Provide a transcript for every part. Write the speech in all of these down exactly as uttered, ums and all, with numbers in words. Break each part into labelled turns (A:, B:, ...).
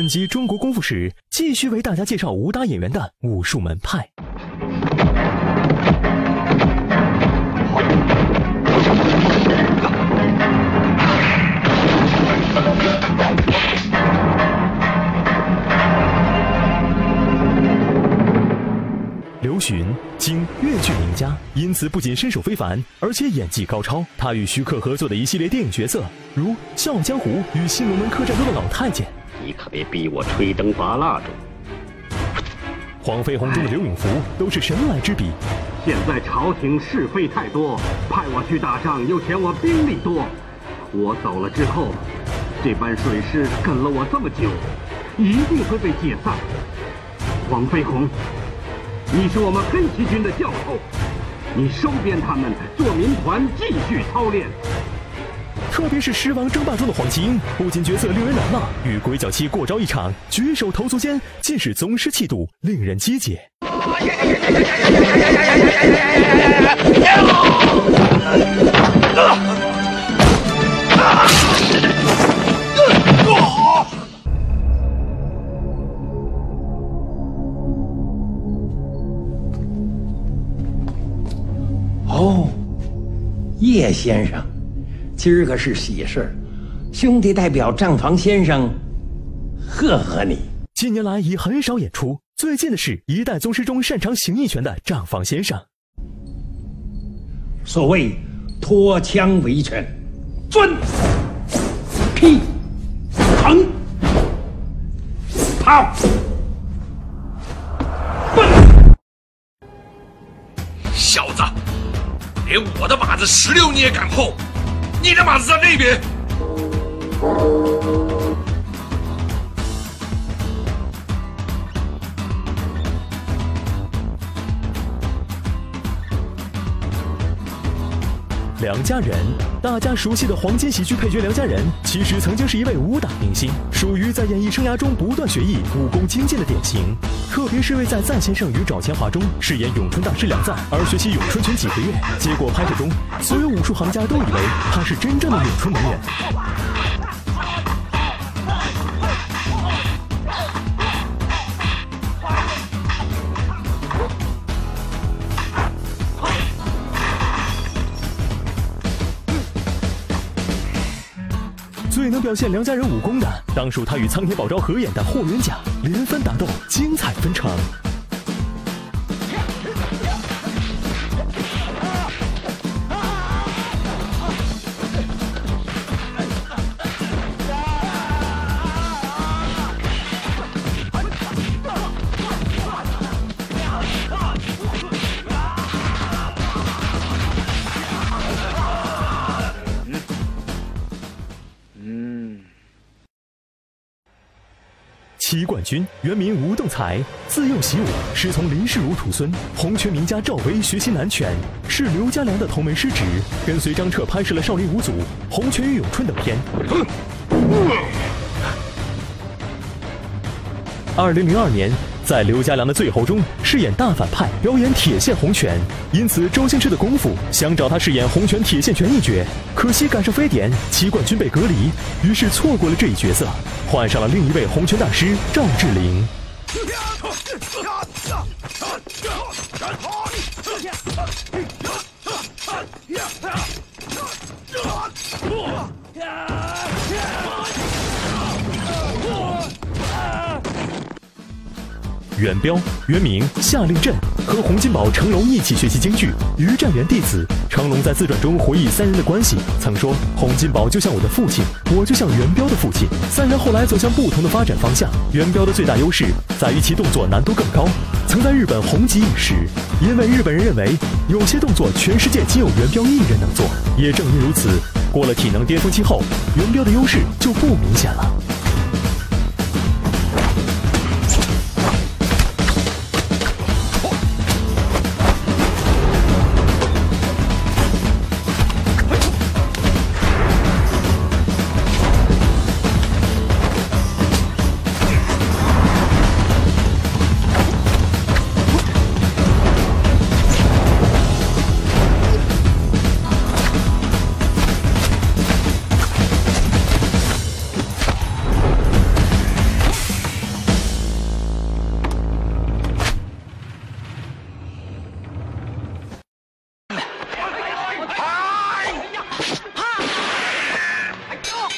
A: 本集中国功夫史继续为大家介绍武打演员的武术门派。刘询，经越剧名家，因此不仅身手非凡，而且演技高超。他与徐克合作的一系列电影角色，如《笑傲江湖》与《新龙门客栈》中的老太监。
B: 你可别逼我吹灯拔蜡烛。
A: 黄飞鸿中的刘永福都是神来之笔。
C: 现在朝廷是非太多，派我去打仗又嫌我兵力多。我走了之后，这班水师跟了我这么久，一定会被解散。黄飞鸿，你是我们黑旗军的教头，你收编他们做民团，继续操练。
A: 特别是狮王争霸中的黄麒英，不仅角色令人难忘，与鬼脚七过招一场，举手投足间尽是宗师气度，令人激解。
D: 哦，叶先生，今儿个是喜事，兄弟代表账房先生贺贺你。
A: 近年来已很少演出，最近的是一代宗师中擅长形意拳的账房先生。
D: 所谓脱枪为拳，钻、劈、横、跑、奔。
E: 小子，连我的马子石榴你也敢碰？你的马子在那边。
A: 梁家仁，大家熟悉的黄金喜剧配角梁家仁，其实曾经是一位武打明星，属于在演艺生涯中不断学艺、武功精进的典型。特别是为在赞先生与赵钱华中饰演咏春大师梁赞而学习咏春拳几个月，结果拍摄中，所有武术行家都以为他是真正的咏春名人。最能表现梁家仁武功的，当属他与苍天宝昭合演的《霍元甲》，连番打斗，精彩纷呈。齐冠军原名吴栋才，自幼习武，师从林世儒徒孙，洪拳名家赵薇学习南拳，是刘家良的同门师侄，跟随张彻拍摄了《少林五祖》《洪拳与咏春》等片。二零零二年，在刘家良的《最后》中饰演大反派，表演铁线洪拳，因此周星驰的功夫想找他饰演洪拳铁线拳一角，可惜赶上非典，齐冠军被隔离，于是错过了这一角色，换上了另一位洪拳大师赵志凌。袁彪原名夏令振，和洪金宝、成龙一起学习京剧，于占元弟子。成龙在自传中回忆三人的关系，曾说洪金宝就像我的父亲，我就像袁彪的父亲。三人后来走向不同的发展方向。袁彪的最大优势在于其动作难度更高，曾在日本红极一时，因为日本人认为有些动作全世界仅有袁彪一人能做。也正因如此，过了体能巅峰期后，袁彪的优势就不明显了。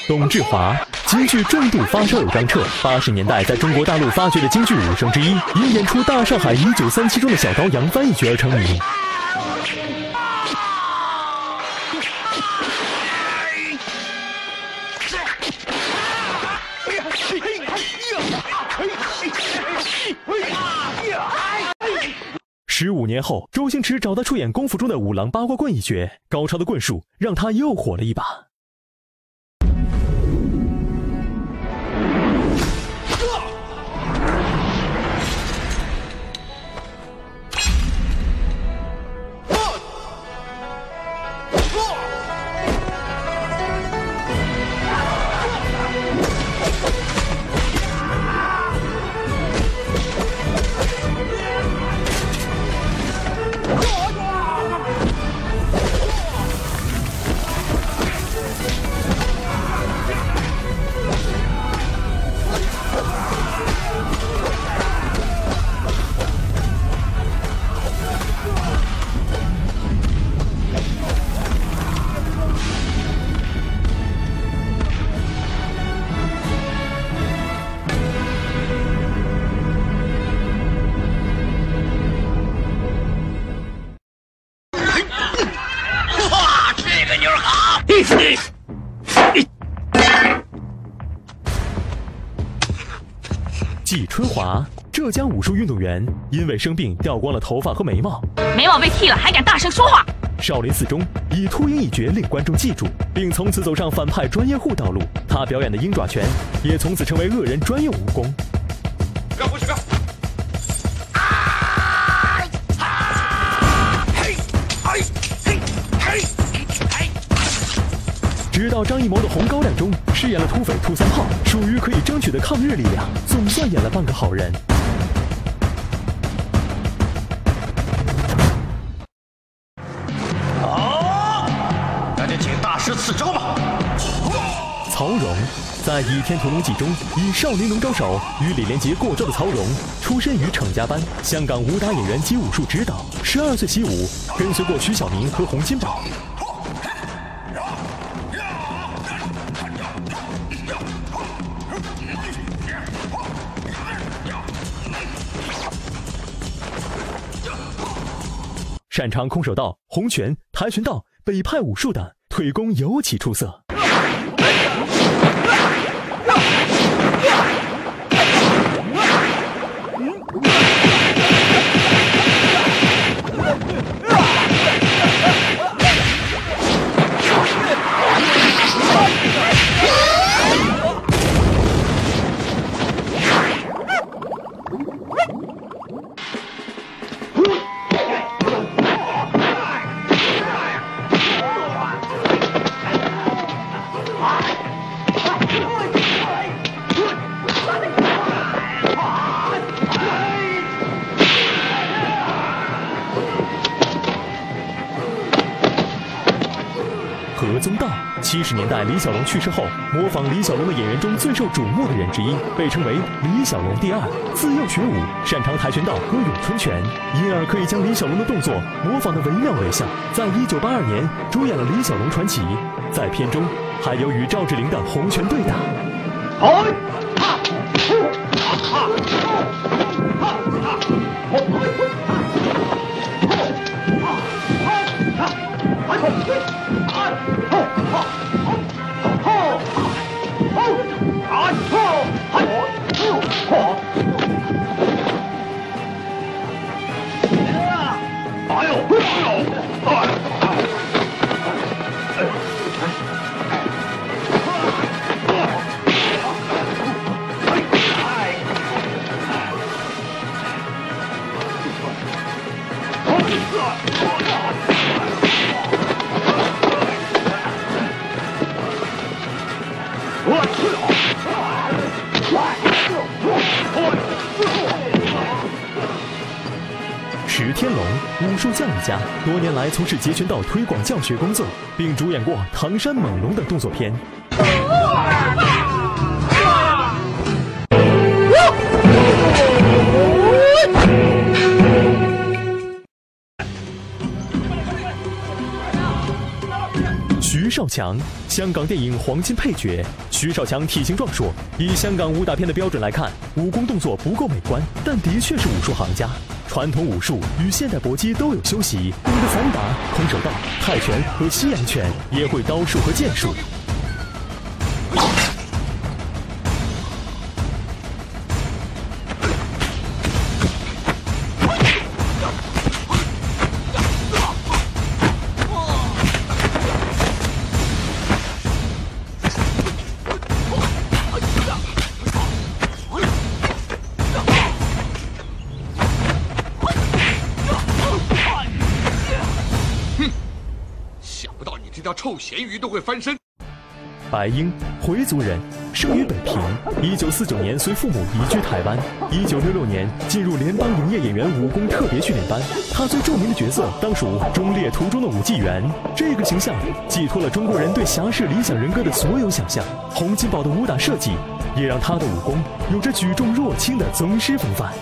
A: 董志华，京剧重度发烧友张彻，八十年代在中国大陆发掘的京剧武生之一，因演出《大上海一九三七》中的小刀杨帆一角而成名。十五年后，周星驰找他出演《功夫》中的五郎八卦棍一角，高超的棍术让他又火了一把。季春华，浙江武术运动员，因为生病掉光了头发和眉毛，
F: 眉毛被剃了还敢大声说话。
A: 少林寺中以秃鹰一角令观众记住，并从此走上反派专业户道路。他表演的鹰爪拳也从此成为恶人专用武功。
E: 不要过去，不要！
A: 直到张艺谋的《红高粱》中饰演了土匪兔三炮，属于可以争取的抗日力量，总算演了半个好人。
G: 好，那就请大师赐招吧。
A: 曹荣在《倚天屠龙记》中以少林龙爪手与李连杰过招的曹荣，出身于程家班，香港武打演员及武术指导。十二岁习武，跟随过徐小明和洪金宝。擅长空手道、洪拳、跆拳道、北派武术等，腿功尤其出色。何宗道，七十年代李小龙去世后，模仿李小龙的演员中最受瞩目的人之一，被称为李小龙第二。自幼学武，擅长跆拳道和咏春拳，因而可以将李小龙的动作模仿得惟妙惟肖。在一九八二年主演了《李小龙传奇》，在片中还有与赵志凌的洪拳对打。好，哈，哈，哈，石天龙，武术教育家，多年来从事截拳道推广教学工作，并主演过《唐山猛龙》等动作片。徐少强，香港电影黄金配角， 徐少强体型壮硕，以香港武打片的标准来看，武功动作不够美观，但的确是武术行家。传统武术与现代搏击都有修习，懂得散打、空手道、泰拳和西洋拳，也会刀术和剑术。
E: 臭咸鱼都会翻身。
A: 白英，回族人，生于北平。一九四九年随父母移居台湾。一九六六年进入联邦营业演员武功特别训练班。他最著名的角色当属忠烈图中的武纪元。这个形象寄托了中国人对侠士理想人格的所有想象。洪金宝的武打设计也让他的武功有着举重若轻的宗师风范。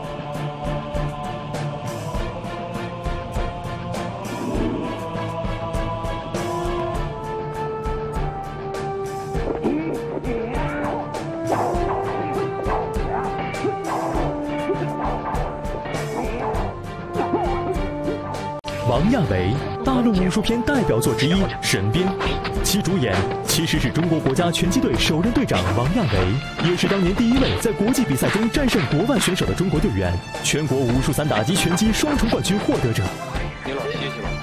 A: 王亚维，大陆武术片代表作之一《神鞭》，其主演其实是中国国家拳击队首任队长王亚维，也是当年第一位在国际比赛中战胜国外选手的中国队员，全国武术散打及拳击双重冠军获得者。
G: 您老歇歇吧。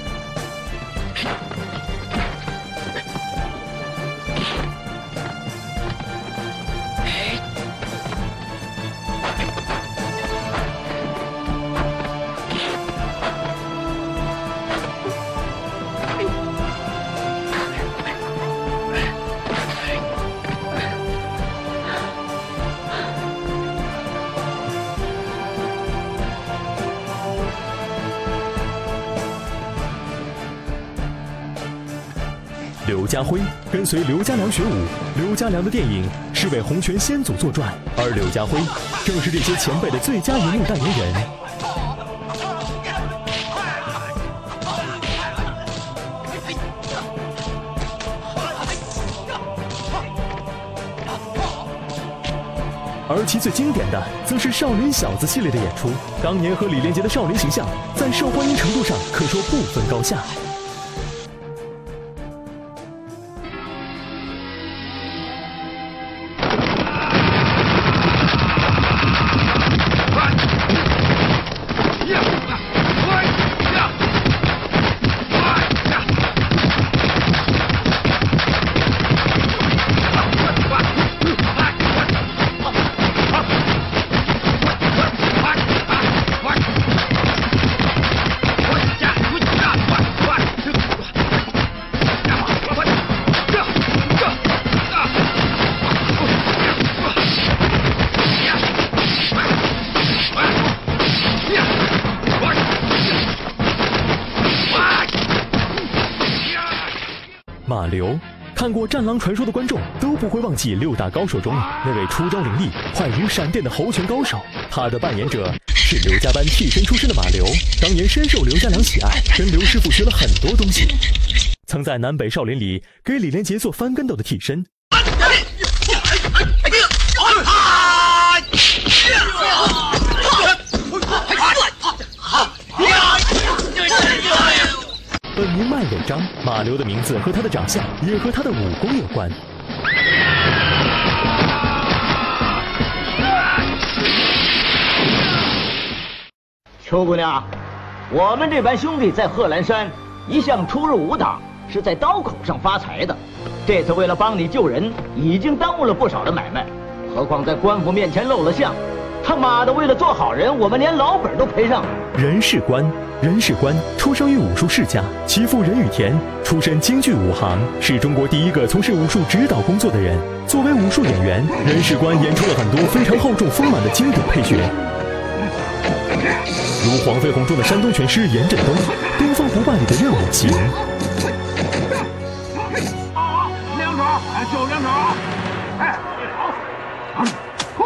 A: 刘家辉跟随刘家良学武，刘家良的电影是为洪拳先祖作传，而刘家辉正是这些前辈的最佳荧幕代言人。而其最经典的则是少林小子系列的演出，当年和李连杰的少林形象在受欢迎程度上可说不分高下。马流，看过《战狼传说》的观众都不会忘记六大高手中那位出招凌厉、快如闪电的猴拳高手。他的扮演者是刘家班替身出身的马流，当年深受刘家良喜爱，跟刘师傅学了很多东西，曾在南北少林里给李连杰做翻跟斗的替身。本名麦伟章，马流的名字和他的长相也和他的武功有关。
H: 邱姑娘，我们这班兄弟在贺兰山一向出入武打，是在刀口上发财的。这次为了帮你救人，已经耽误了不少的买卖，何况在官府面前露了相。他妈的，为了做好人，我们连老本都赔上了。
A: 任世官，任世官出生于武术世家，其父任羽田出身京剧武行，是中国第一个从事武术指导工作的人。作为武术演员，任世官演出了很多非常厚重丰满的经典配角，如《黄飞鸿》中的山东拳师严振东，《东方不败》里的任我行。
C: 啊，两手，哎，就两手，哎，好，嚯！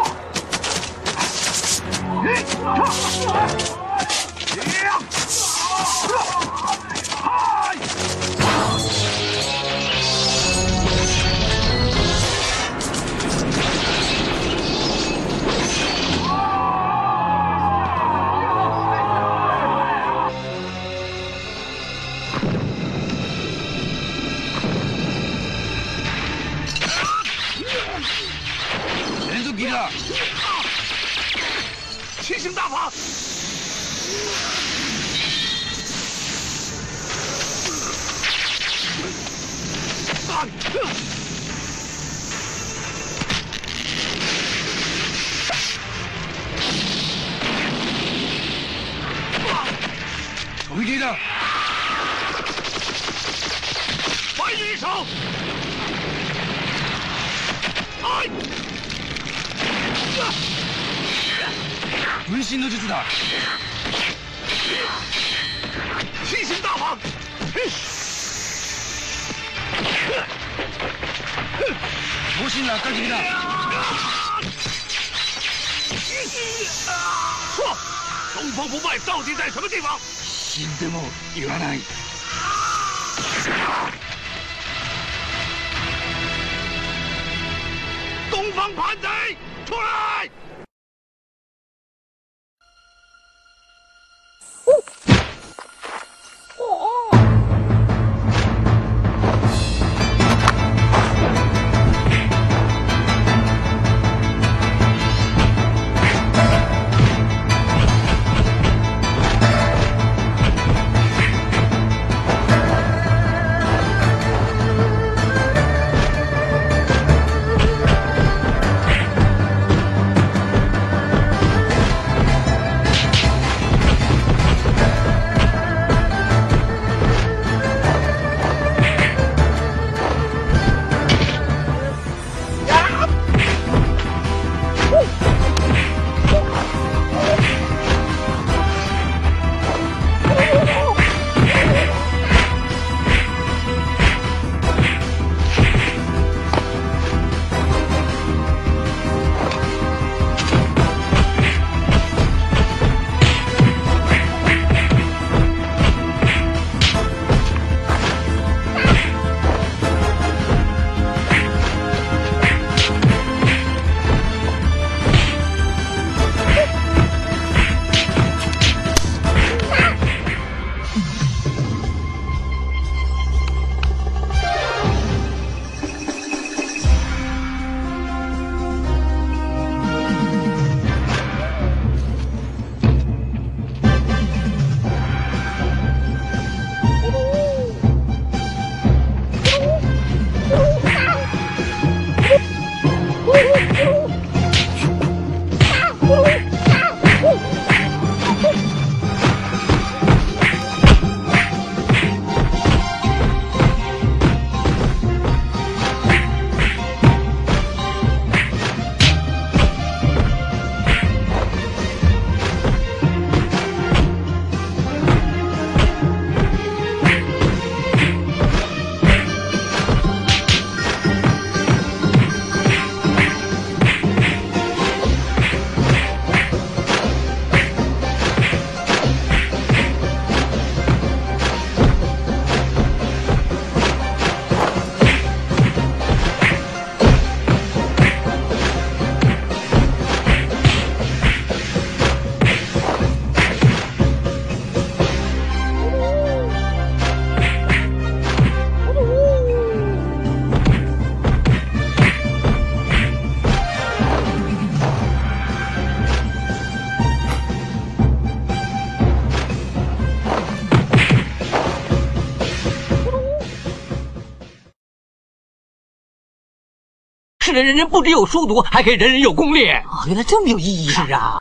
E: 七星大法。
G: 回击的，
E: 白羽手，哎，
G: 分身の術だ。
E: 七星大法。
G: 強心落下斬りだ。
E: 说，东方不败到底在什么地方？
G: 死んでも言わない。
E: 东方叛贼，出来！
H: 是人人不只有书读，还可以人人有攻略。
I: 哦，原来这么有意义啊！
H: 是啊。